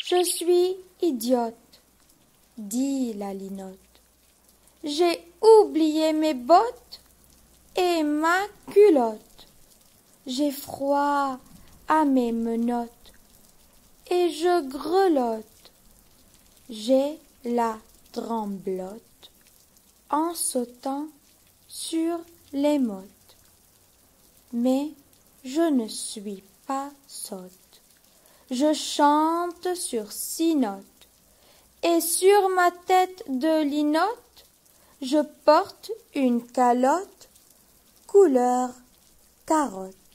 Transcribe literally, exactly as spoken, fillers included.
Je suis idiote, dit la linotte. J'ai oublié mes bottes et ma culotte. J'ai froid à mes menottes et je grelotte. J'ai la tremblote en sautant sur les mottes. Mais je ne suis pas sotte. Je chante sur six notes et sur ma tête de linotte, je porte une calotte couleur carotte.